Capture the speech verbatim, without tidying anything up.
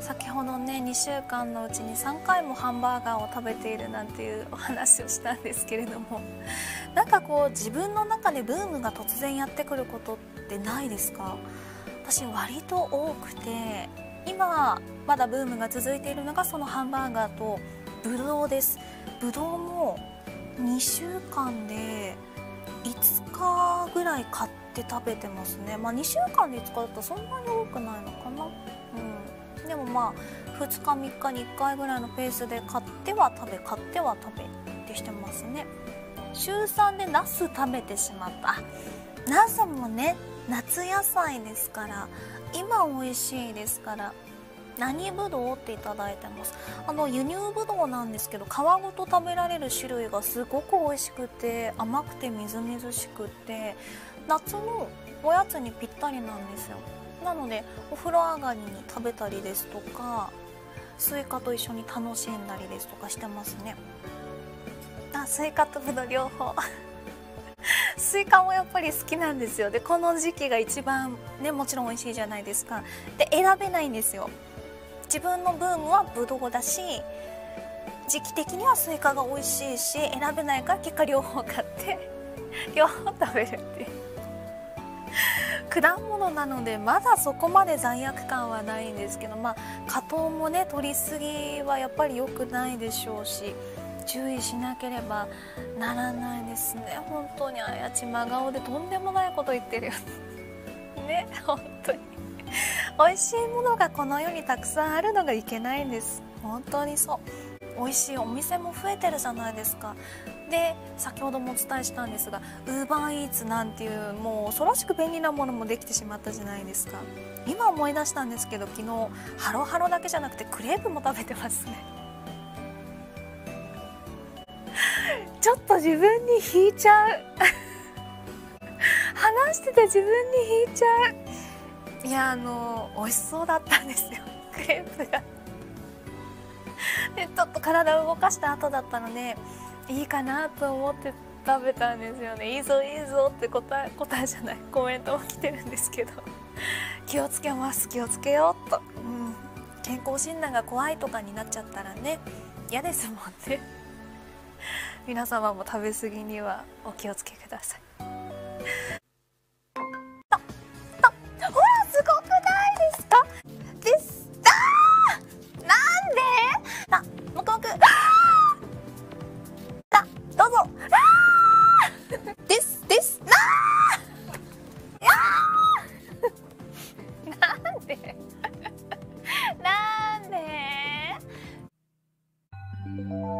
先ほどねにしゅうかんのうちにさんかいもハンバーガーを食べているなんていうお話をしたんですけれども、なんかこう自分の中でブームが突然やってくることってないですか？私割と多くて、今まだブームが続いているのがそのハンバーガーとブドウです。ブドウもにしゅうかんでいつかぐらい買って食べてますね。まあにしゅうかんでいつかだったらそんなに多くないのかな。うん、でもまあふつかみっかにいっかいぐらいのペースで買っては食べ買っては食べってしてますね。しゅうさんでナス食べてしまった。ナスもね夏野菜ですから、今美味しいですから。何ぶどうっていただいてます。あの輸入ぶどうなんですけど、皮ごと食べられる種類がすごく美味しくて、甘くてみずみずしくて、夏のおやつにぴったりなんですよ。なのでお風呂上がりに食べたりですとか、スイカと一緒に楽しんだりですとかしてますね。あ、スイカとぶどう両方スイカもやっぱり好きなんですよ。でこの時期が一番ね、もちろん美味しいじゃないですか。で選べないんですよ。自分のブームはブドウだし、時期的にはスイカが美味しいし、選べないから結果両方買って両方食べるっていう果物なのでまだそこまで罪悪感はないんですけど、まあ果糖もね取りすぎはやっぱり良くないでしょうし、注意しなければならないですね。本当にあやち真顔でとんでもないこと言ってるよね、本当に美味しいものがこの世にたくさんあるのがいけないんです。本当にそう。美味しいお店も増えてるじゃないですか。で先ほどもお伝えしたんですが、ウーバーイーツなんていうもう恐ろしく便利なものもできてしまったじゃないですか。今思い出したんですけど、昨日ハロハロだけじゃなくてクレープも食べてますねちょっと自分に引いちゃう話してて自分に引いちゃう。いや、あの美味しそうだったんですよ、クレープがでちょっと体を動かした後だったのでいいかなと思って食べたんですよね。いいぞいいぞって答え答えじゃないコメントも来てるんですけど気をつけます気をつけようと、うん、健康診断が怖いとかになっちゃったらね嫌ですもんね皆様も食べ過ぎにはお気をつけください。なんで